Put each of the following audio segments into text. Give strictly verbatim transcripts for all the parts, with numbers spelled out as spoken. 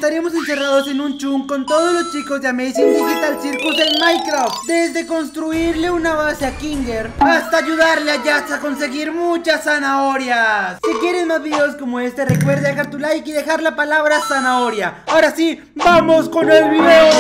estaremos encerrados en un chunk con todos los chicos de Amazing Digital Circus en Minecraft. Desde construirle una base a Kinger hasta ayudarle a Jazz a conseguir muchas zanahorias. Si quieres más videos como este, recuerda dejar tu like y dejar la palabra zanahoria. Ahora sí, ¡vamos con el video!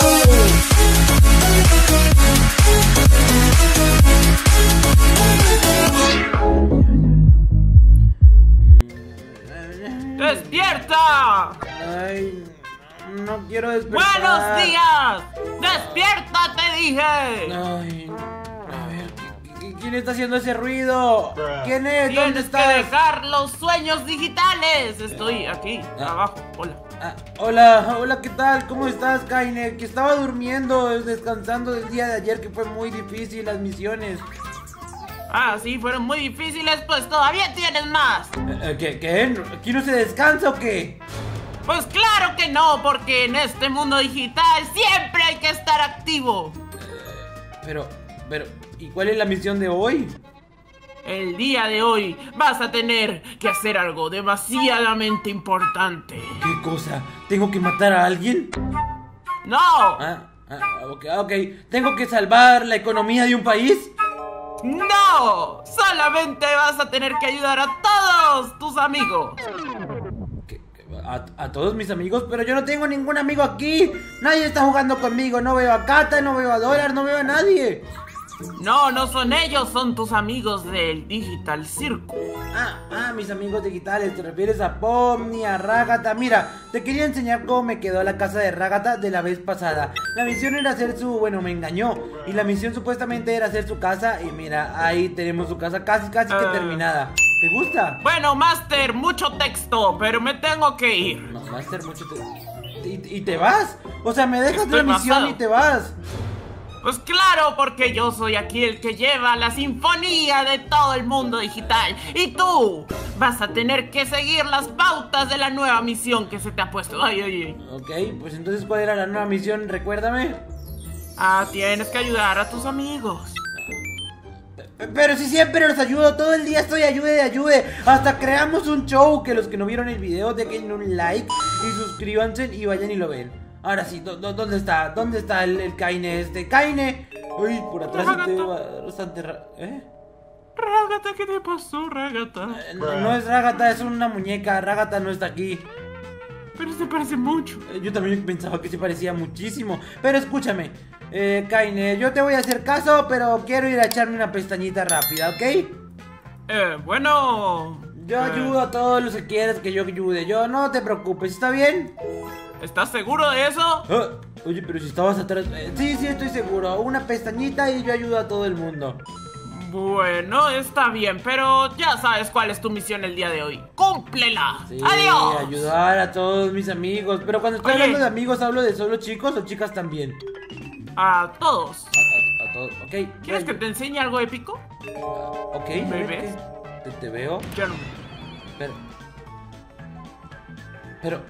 ¡Despierta! Ay, no quiero despertar. ¡Buenos días! ¡Despierta, te dije! Ay, a ver, ¿quién está haciendo ese ruido? ¿Quién es? ¿Dónde Tienes estás? que dejar los sueños digitales. Estoy aquí, abajo. Hola. Ah, hola, hola, ¿qué tal? ¿Cómo estás, Kaine? Que estaba durmiendo, descansando del día de ayer, que fue muy difícil las misiones. Ah, sí, fueron muy difíciles, pues todavía tienes más. Eh, ¿Qué? ¿Qué? ¿Aquí no se descansa o qué? Pues claro que no, porque en este mundo digital siempre hay que estar activo. Pero, pero, ¿y cuál es la misión de hoy? El día de hoy vas a tener que hacer algo demasiadamente importante. ¿Qué cosa? ¿Tengo que matar a alguien? ¡No! Ah, ah, ok, ok. ¿Tengo que salvar la economía de un país? ¡No! Solamente vas a tener que ayudar a todos tus amigos. ¿Qué? ¿A, a todos mis amigos? Pero yo no tengo ningún amigo aquí. Nadie está jugando conmigo. No veo a Kata, no veo a Dólar, no veo a nadie. No, no son ellos, son tus amigos del Digital Circus. Ah, ah, mis amigos digitales, ¿te refieres a Pomni, a Ragata? Mira, te quería enseñar cómo me quedó la casa de Ragata de la vez pasada. La misión era hacer su... bueno, me engañó. Y la misión supuestamente era hacer su casa. Y mira, ahí tenemos su casa casi, casi que uh... terminada. ¿Te gusta? Bueno, Master, mucho texto, pero me tengo que ir. No, Master, mucho te... ¿Y, y te vas? O sea, me dejas Estoy la misión pasado. y te vas. Pues claro, porque yo soy aquí el que lleva la sinfonía de todo el mundo digital. Y tú vas a tener que seguir las pautas de la nueva misión que se te ha puesto. Ay, ay, ay. Ok, pues entonces, ¿cuál era la nueva misión? Recuérdame. Ah, tienes que ayudar a tus amigos. Pero si siempre los ayudo, todo el día estoy ayude de ayude. Hasta creamos un show, que los que no vieron el video dejen un like y suscríbanse y vayan y lo ven. Ahora sí, ¿dónde está? ¿Dónde está el, el Kaine este? ¡Kaine! Uy, por atrás te veo bastante ra... ¿Eh? Ragata, ¿qué te pasó, Ragata? Eh, no, no es Ragata, es una muñeca. Ragata no está aquí. Pero se parece mucho. Eh, yo también pensaba que se parecía muchísimo. Pero escúchame, eh, Kaine, yo te voy a hacer caso, pero quiero ir a echarme una pestañita rápida, ¿ok? Eh, bueno... Yo eh, ayudo a todos los que quieras que yo ayude. Yo, no te preocupes, ¿está bien? ¿Estás seguro de eso? Ah, oye, pero si estabas atrás... eh, sí, sí, estoy seguro. Una pestañita y yo ayudo a todo el mundo. Bueno, está bien, pero ya sabes cuál es tu misión el día de hoy. ¡Cúmplela! Sí, ¡Adiós! ayudar a todos mis amigos. Pero cuando estoy Oye. hablando de amigos, ¿hablo de solo chicos o chicas también? A todos. A, a- a todos, ok. ¿Quieres que bueno, te enseñe algo épico? Ok, ¿Me a ver, ves? ¿qué? Te, te veo. Ya no. Pero... Pero...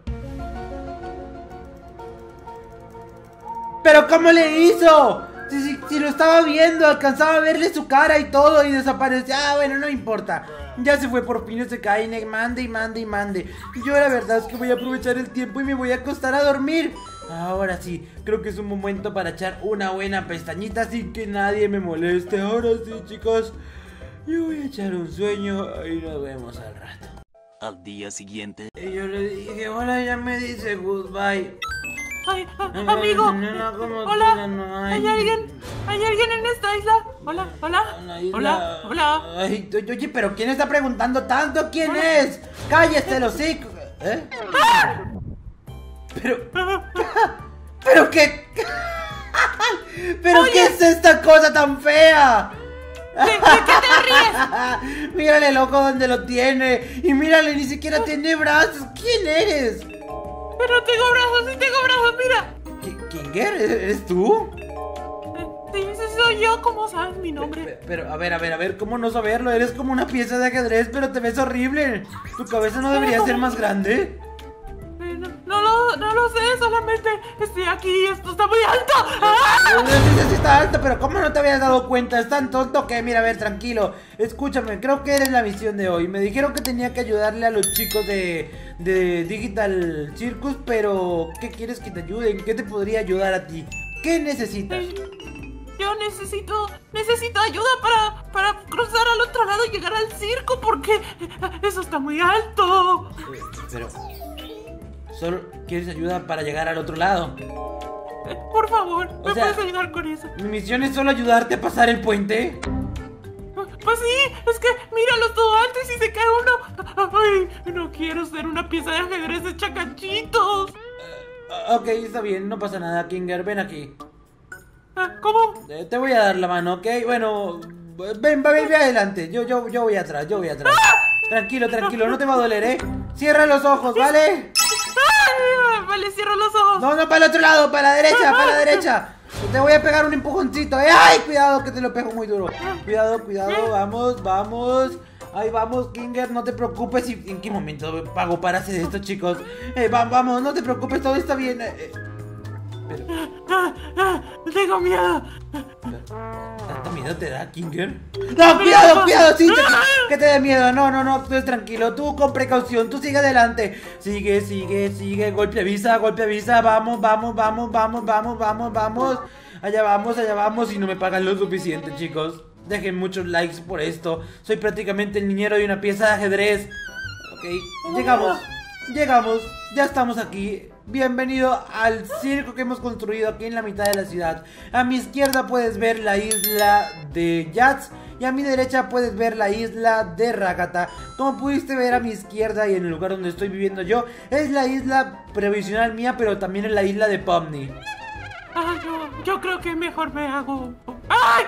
¿Pero cómo le hizo? Si, si, si lo estaba viendo, alcanzaba a verle su cara y todo y desapareció. Ah, bueno, no importa. Ya se fue por fin ese Kaine. Mande y mande y mande. Yo la verdad es que voy a aprovechar el tiempo y me voy a acostar a dormir. Ahora sí, creo que es un momento para echar una buena pestañita sin que nadie me moleste. Ahora sí, chicos, yo voy a echar un sueño y nos vemos al rato. Al día siguiente. Y yo le dije, hola, ya me dice goodbye. Ay, a- Ay, amigo. no, no, como tú, Hola. no hay. ¿Hay alguien? ¿Hay alguien en esta isla? Hola, hola. Una isla. Hola, hola. Ay, oye, pero ¿quién está preguntando tanto? ¿Quién es? ¡Cállese el hocico! ¿Eh? Pero... ¿Pero qué? ¿Pero Oye. qué es esta cosa tan fea? ¿De, de qué te ríes? Mírale el ojo donde lo tiene. Y mírale, ni siquiera tiene brazos. ¿Quién eres? Pero tengo brazos, sí tengo brazos, mira. ¿Qui- ¿Kinger? ¿Eres tú? Eh, Sí, sí, soy yo, ¿cómo sabes mi nombre? Pero, pero, a ver, a ver, a ver, ¿cómo no saberlo? Eres como una pieza de ajedrez, pero te ves horrible. ¿Tu cabeza no debería ser más grande? Eh, No, no lo no, no lo sé, solamente estoy aquí, esto está muy alto. ¡Ah! Sí, sí, está alto, pero ¿cómo no te habías dado cuenta? Es tan tonto que, mira, a ver, tranquilo. Escúchame, creo que eres la misión de hoy. Me dijeron que tenía que ayudarle a los chicos de, de Digital Circus, pero ¿qué quieres que te ayuden? ¿Qué te podría ayudar a ti? ¿Qué necesitas? Yo necesito, necesito ayuda para, para cruzar al otro lado y llegar al circo porque eso está muy alto. Eh, pero, ¿solo quieres ayuda para llegar al otro lado? Eh, por favor, ¿me O sea, puedes ayudar con eso? ¿Mi misión es solo ayudarte a pasar el puente? Pues sí, es que míralo todo antes y se cae uno. Ay, no quiero ser una pieza de ajedrez hecha cachitos. Uh, ok, está bien, no pasa nada, Kinger, ven aquí. ¿Cómo? Eh, te voy a dar la mano, ¿ok? Bueno, ven, ven, ven adelante. Yo, yo, yo voy atrás, yo voy atrás. Tranquilo, tranquilo, no te va a doler, ¿eh? Cierra los ojos, ¿vale? Ay, vale, cierro los ojos. No, no, para el otro lado, para la derecha, para la derecha. Te voy a pegar un empujoncito, ¿eh? ¡Ay, cuidado, que te lo pego muy duro! Cuidado, cuidado, vamos, vamos. Ahí vamos, Kinger, no te preocupes. ¿En qué momento pago para hacer esto, chicos? Eh, va, vamos, no te preocupes, todo está bien. Eh, eh. Pero... Ah, ah, tengo miedo. ¿Tanto miedo te da, Kinger? ¡No, cuidado, cuidado! ¡Sí! Te, que te dé miedo. No, no, no, tú es tranquilo. Tú con precaución, tú sigue adelante. Sigue, sigue, sigue. Golpe avisa, golpe avisa. Vamos, vamos, vamos, vamos, vamos, vamos, vamos. Allá vamos, allá vamos. Y no me pagan lo suficiente, chicos. Dejen muchos likes por esto. Soy prácticamente el niñero de una pieza de ajedrez. Ok, llegamos. Llegamos. Ya estamos aquí. Bienvenido al circo que hemos construido aquí en la mitad de la ciudad. A mi izquierda puedes ver la isla de Yats y a mi derecha puedes ver la isla de Rakata. Como pudiste ver a mi izquierda y en el lugar donde estoy viviendo yo, es la isla previsional mía, pero también es la isla de Pomni. Ah, yo, yo creo que mejor me hago... ¡Ay!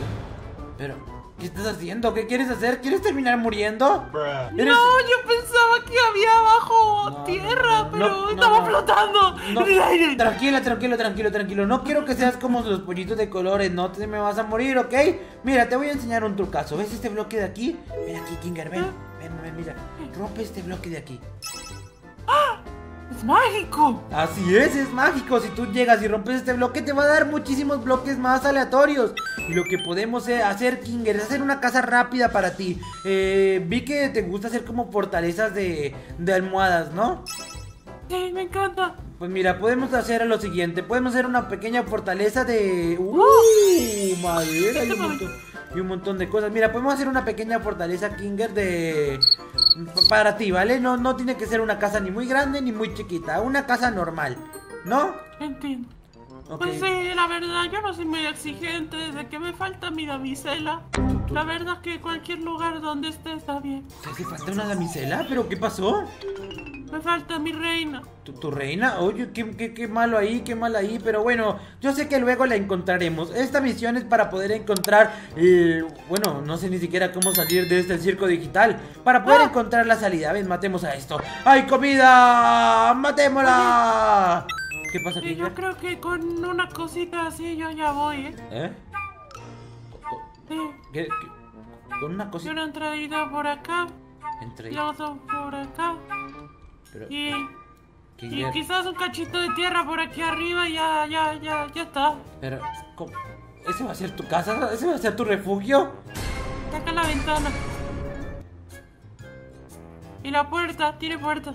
Pero, ¿qué estás haciendo? ¿Qué quieres hacer? ¿Quieres terminar muriendo? ¿Eres... No, yo pensaba que había abajo no, tierra, no, no, pero no, estaba no, flotando no. en el aire. Tranquilo, tranquilo, tranquilo, tranquilo. No quiero que seas como los pollitos de colores. No te me vas a morir, ¿ok? Mira, te voy a enseñar un trucazo. ¿Ves este bloque de aquí? Ven aquí, Kinger, ven. Ven, ven, mira. Rompe este bloque de aquí. ¡Ah! ¡Es mágico! Así es, es mágico. Si tú llegas y rompes este bloque, te va a dar muchísimos bloques más aleatorios. Y lo que podemos hacer, Kinger, es hacer una casa rápida para ti. eh, Vi que te gusta hacer como fortalezas de, de almohadas, ¿no? Sí, me encanta. Pues mira, podemos hacer lo siguiente. Podemos hacer una pequeña fortaleza de... ¡Uh! Madera y un montón, y un montón de cosas. Mira, podemos hacer una pequeña fortaleza, Kinger, de... para ti, ¿vale? No, no tiene que ser una casa ni muy grande ni muy chiquita. Una casa normal, ¿no? Entiendo. Okay. Pues sí, la verdad, yo no soy muy exigente. Desde que me falta mi damisela, la verdad que cualquier lugar donde esté está bien. ¿Te hace falta una damisela? ¿Pero qué pasó? Me falta mi reina. ¿Tu, tu reina? Oye, qué, qué, qué malo ahí, qué mal ahí. Pero bueno, yo sé que luego la encontraremos. Esta misión es para poder encontrar el... Bueno, no sé ni siquiera cómo salir de este circo digital. Para poder ah. encontrar la salida. Ven, matemos a esto. ¡Hay comida! ¡Matémosla! Oye. ¿Qué pasa aquí? Sí, yo creo que con una cosita así yo ya voy, ¿eh? ¿Eh? Sí. ¿Qué, qué? ¿Con una cosita? Una entradita por acá. Entradita. Los dos por acá. Pero, y, y es? quizás un cachito de tierra por aquí arriba y ya, ya, ya, ya está. Pero, ¿cómo? ¿Ese va a ser tu casa? ¿Ese va a ser tu refugio? Saca la ventana. Y la puerta, tiene puerta.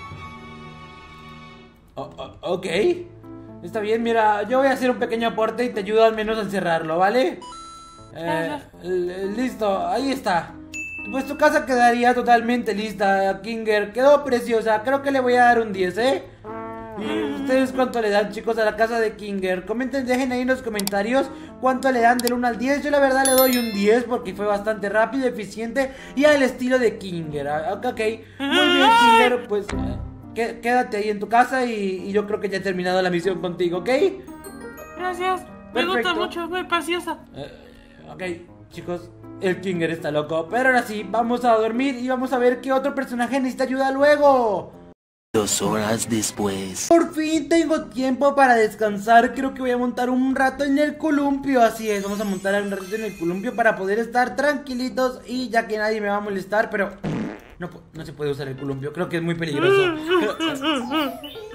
Oh, oh, ok. Está bien, mira, yo voy a hacer un pequeño aporte y te ayudo al menos a encerrarlo, ¿vale? Eh, listo, ahí está. Pues tu casa quedaría totalmente lista, Kinger. Quedó preciosa, creo que le voy a dar un diez, ¿eh? ¿Y ustedes cuánto le dan, chicos, a la casa de Kinger? Comenten, dejen ahí en los comentarios cuánto le dan del uno al diez. Yo la verdad le doy un diez porque fue bastante rápido, eficiente y al estilo de Kinger. Ok, muy bien, Kinger, pues... Quédate ahí en tu casa y, y yo creo que ya he terminado la misión contigo, ¿ok? Gracias, me Perfecto. gusta mucho, es muy preciosa. eh, Ok, chicos, el Kinger está loco. Pero ahora sí, vamos a dormir y vamos a ver qué otro personaje necesita ayuda luego. Dos horas después. Por fin tengo tiempo para descansar. Creo que voy a montar un rato en el columpio. Así es, vamos a montar un rato en el columpio para poder estar tranquilitos y ya que nadie me va a molestar, pero... No, no se puede usar el columpio, creo que es muy peligroso.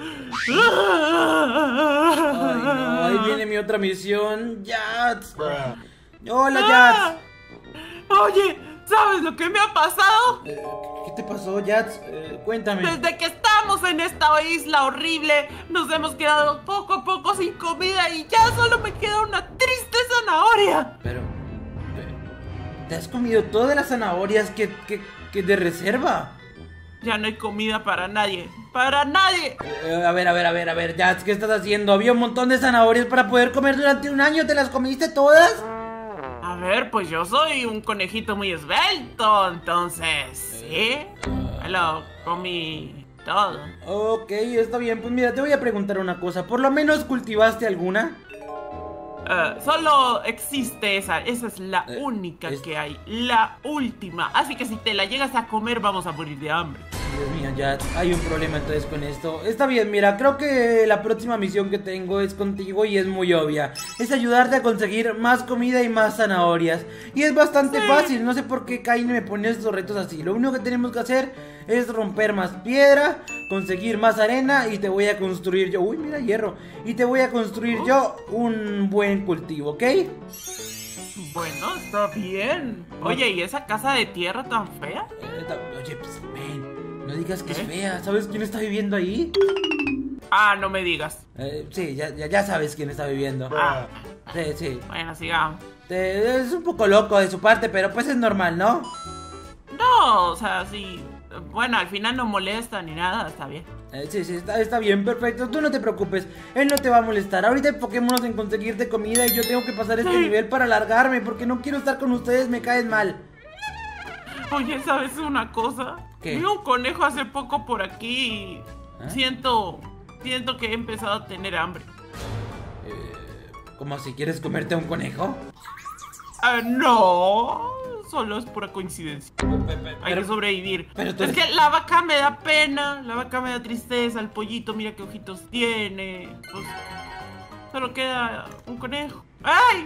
Ay, no, ahí viene mi otra misión. Yats. Hola, Yats. Oye, ¿sabes lo que me ha pasado? Eh, ¿Qué te pasó, Yats? Eh, cuéntame. Desde que estamos en esta isla horrible, nos hemos quedado poco a poco sin comida y ya solo me queda una triste zanahoria. Pero, eh, ¿te has comido todas las zanahorias que, que, que de reserva? Ya no hay comida para nadie. ¡Para nadie! Eh, a ver, a ver, a ver, a ver, Yats, ¿qué estás haciendo? Había un montón de zanahorias para poder comer durante un año. ¿Te las comiste todas? A ver, pues yo soy un conejito muy esbelto, entonces, ¿sí? Me lo comí todo. Ok, está bien. Pues mira, te voy a preguntar una cosa. ¿Por lo menos cultivaste alguna? Uh, solo existe esa, esa es la Eh, única es- que hay, la última. Así que si te la llegas a comer vamos a morir de hambre. Dios mío, ya hay un problema entonces con esto. Está bien, mira, creo que la próxima misión que tengo es contigo y es muy obvia. Es ayudarte a conseguir más comida y más zanahorias. Y es bastante Sí. fácil, no sé por qué Kaine me pone estos retos así. Lo único que tenemos que hacer es romper más piedra, conseguir más arena y te voy a construir yo... Uy, mira, hierro. Y te voy a construir yo un buen cultivo, ¿ok? Bueno, está bien. Oye, ¿y esa casa de tierra tan fea? Eh, ta- Oye, pues ven, no digas que es ¿Eh? fea. ¿Sabes quién está viviendo ahí? Ah, no me digas. Eh, sí, ya, ya, ya sabes quién está viviendo. Ah, Sí, sí. bueno, sigamos. Te- es un poco loco de su parte, pero pues es normal, ¿no? No, o sea, sí. Bueno, al final no molesta ni nada, está bien. Eh, sí, sí, está, está bien, perfecto. Tú no te preocupes, él no te va a molestar. Ahorita enfoquémonos en conseguirte comida y yo tengo que pasar este nivel para largarme porque no quiero estar con ustedes, me caen mal. Oye, ¿sabes una cosa? ¿Qué? Vi un conejo hace poco por aquí y ¿Eh? siento, siento que he empezado a tener hambre. ¿Cómo si quieres comerte a un conejo? Ah, no, solo es pura coincidencia. Hay que Pero, sobrevivir. pero tú Es eres- que la vaca me da pena, la vaca me da tristeza, el pollito mira qué ojitos tiene. Pues solo queda un conejo. ¡Ay!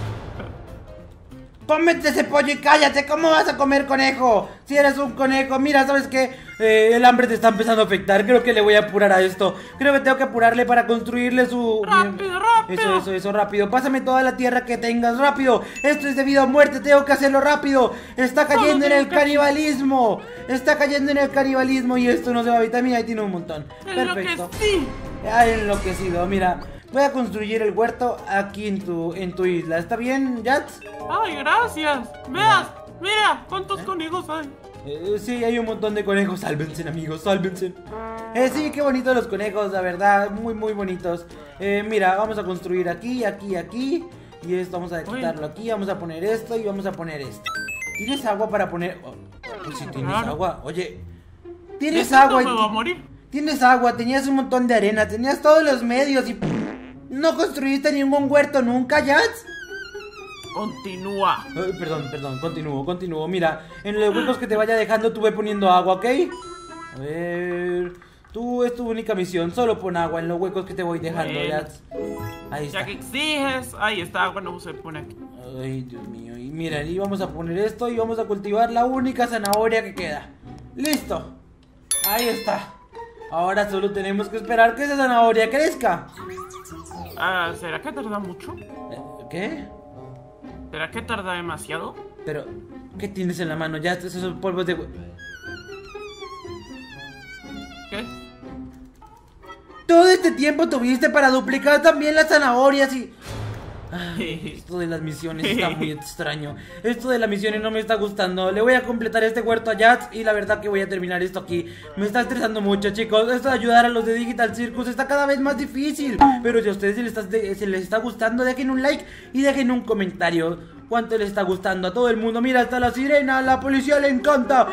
cómete ese pollo y cállate, ¿cómo vas a comer conejo? Si eres un conejo, mira, ¿sabes qué? Eh, el hambre te está empezando a afectar, creo que le voy a apurar a esto. Creo que tengo que apurarle para construirle su... ¡Rápido, rápido! Eso, eso, eso, rápido. Pásame toda la tierra que tengas, rápido. Esto es de vida o muerte, tengo que hacerlo rápido. Está cayendo en tengo el que- canibalismo. Está cayendo en el canibalismo y esto no se va a evitar. Mira, ahí tiene un montón. Es lo que Perfecto. sí. Ha enloquecido, mira. Voy a construir el huerto aquí en tu, en tu isla. ¿Está bien, Yats? Ay, gracias. Veas, mira, ¿cuántos conejos hay? Eh, sí, hay un montón de conejos. Sálvense, amigos, sálvense. Eh, sí, qué bonitos los conejos, la verdad. Muy, muy bonitos. Eh, mira, vamos a construir aquí, aquí, aquí. Y esto vamos a quitarlo aquí. Vamos a poner esto y vamos a poner esto. ¿Tienes agua para poner...? Oh, pues si tienes Claro. agua. Oye, ¿tienes ¿Esto agua? no me y- va a morir? Tienes agua, tenías un montón de arena, tenías todos los medios y... ¿No construiste ningún huerto nunca, Yats? Continúa. Eh, perdón, perdón, continúo, continúo. Mira, en los huecos que te vaya dejando tú ve poniendo agua, ¿ok? A ver... Tú es tu única misión, solo pon agua en los huecos que te voy dejando, Bueno. Yats. Ahí está. Ya que exiges, ahí está, bueno, se pone aquí. Ay, Dios mío. Y mira, y vamos a poner esto y vamos a cultivar la única zanahoria que queda. ¡Listo! Ahí está. Ahora solo tenemos que esperar que esa zanahoria crezca. Ah, ¿será que tarda mucho? Eh, ¿Qué? ¿Será que tarda demasiado? Pero, ¿qué tienes en la mano? Ya, esos son polvos de... hue- ¿Qué? Todo este tiempo tuviste para duplicar también las zanahorias y... Ay, esto de las misiones está muy extraño. Esto de las misiones no me está gustando. Le voy a completar este huerto a Yats y la verdad que voy a terminar esto aquí. Me está estresando mucho, chicos. Esto de ayudar a los de Digital Circus está cada vez más difícil. Pero si a ustedes se les está, se les está gustando, dejen un like y dejen un comentario. ¿Cuánto les está gustando a todo el mundo? Mira, hasta la sirena, a la policía le encanta.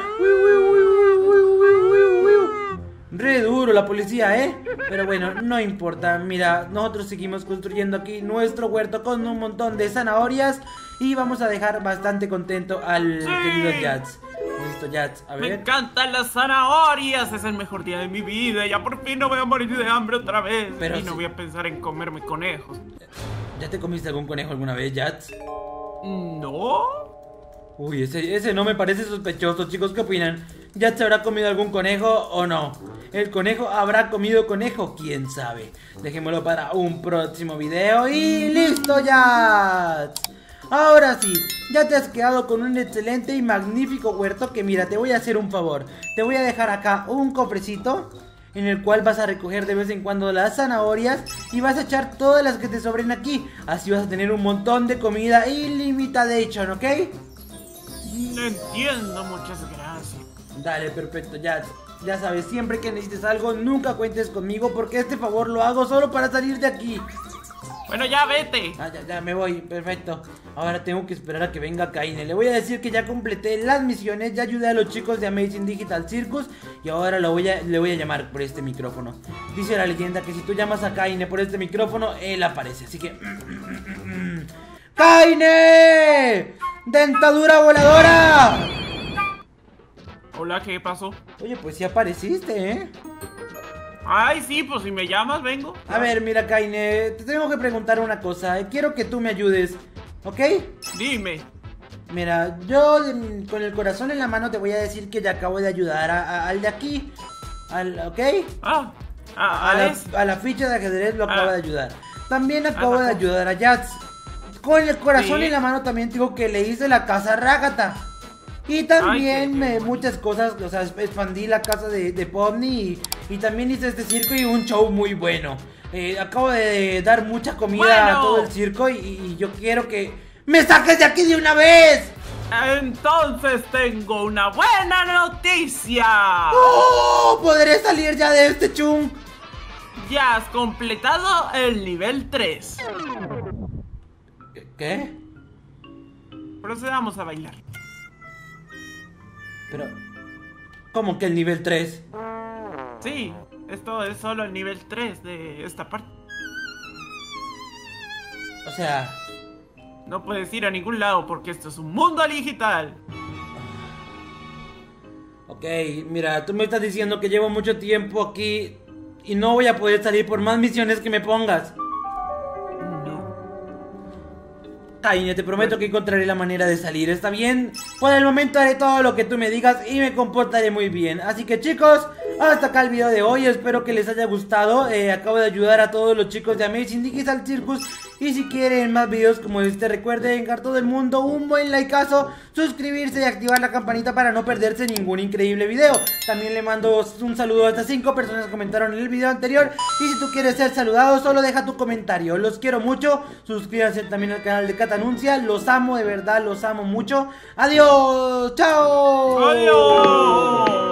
Re duro la policía, ¿eh? Pero bueno, no importa. Mira, nosotros seguimos construyendo aquí nuestro huerto con un montón de zanahorias y vamos a dejar bastante contento al Sí. querido Yats. Listo, Yats, a Me ver. encantan las zanahorias, es el mejor día de mi vida. Ya por fin no voy a morir de hambre otra vez. Pero y no si- voy a pensar en comerme conejos. ¿Ya te comiste algún conejo alguna vez, Yats? No. Uy, ese, ese no me parece sospechoso, chicos, ¿qué opinan? ¿Ya se habrá comido algún conejo o no? ¿El conejo habrá comido conejo? ¿Quién sabe? Dejémoslo para un próximo video y ¡listo ya! Ahora sí, ya te has quedado con un excelente y magnífico huerto que mira, te voy a hacer un favor. Te voy a dejar acá un cofrecito en el cual vas a recoger de vez en cuando las zanahorias y vas a echar todas las que te sobren aquí. Así vas a tener un montón de comida ilimitada, ¿ok? No entiendo, muchas gracias. Dale, perfecto, ya, ya sabes, siempre que necesites algo, nunca cuentes conmigo porque este favor lo hago solo para salir de aquí. Bueno, ya vete. Ah, ya, ya me voy, perfecto. Ahora tengo que esperar a que venga Kaine. Le voy a decir que ya completé las misiones, ya ayudé a los chicos de Amazing Digital Circus y ahora lo voy a, le voy a llamar por este micrófono. Dice la leyenda que si tú llamas a Kaine por este micrófono, él aparece, así que... ¡Kaine! ¡Dentadura voladora! Hola, ¿qué pasó? Oye, pues sí apareciste, ¿eh? Ay, sí, pues si me llamas, vengo. A ver, mira, Kaine, te tengo que preguntar una cosa. Quiero que tú me ayudes, ¿ok? Dime. Mira, yo mm, con el corazón en la mano te voy a decir que ya acabo de ayudar a, a- al de aquí, al, ¿ok? Ah, A ah, la, es. a la ficha de ajedrez lo acabo Ah. de ayudar. También acabo Ah, de ayudar a Yats. Con el corazón Sí. en la mano también digo que le hice la casa a Rágata. Y también Ay, qué- me- muchas cosas, o sea, expandí la casa de, de Pomni y, y también hice este circo y un show muy bueno. Eh, acabo de dar mucha comida a Bueno. todo el circo y, y yo quiero que me saques de aquí de una vez. Entonces tengo una buena noticia. ¡Oh! Podré salir ya de este chung. Ya has completado el nivel tres. ¿Qué? Procedamos a bailar. Pero, ¿cómo que el nivel tres? Sí, esto es solo el nivel tres de esta parte. O sea, No puedes ir a ningún lado porque esto es un mundo digital. ok, mira, tú me estás diciendo que llevo mucho tiempo aquí y no voy a poder salir por más misiones que me pongas. No. Kaine, te prometo que encontraré la manera de salir, ¿está bien? Por el momento haré todo lo que tú me digas y me comportaré muy bien. Así que chicos, hasta acá el video de hoy, espero que les haya gustado. eh, Acabo de ayudar a todos los chicos de Amazing Digital Circus. Y si quieren más videos como este, recuerden dejar todo el mundo un buen likeazo, suscribirse y activar la campanita para no perderse ningún increíble video. También le mando un saludo a estas cinco personas que comentaron en el video anterior. Y si tú quieres ser saludado, solo deja tu comentario. Los quiero mucho, suscríbanse también al canal de Catanuncia. Los amo, de verdad, los amo mucho. Adiós, chao. ¡Adiós!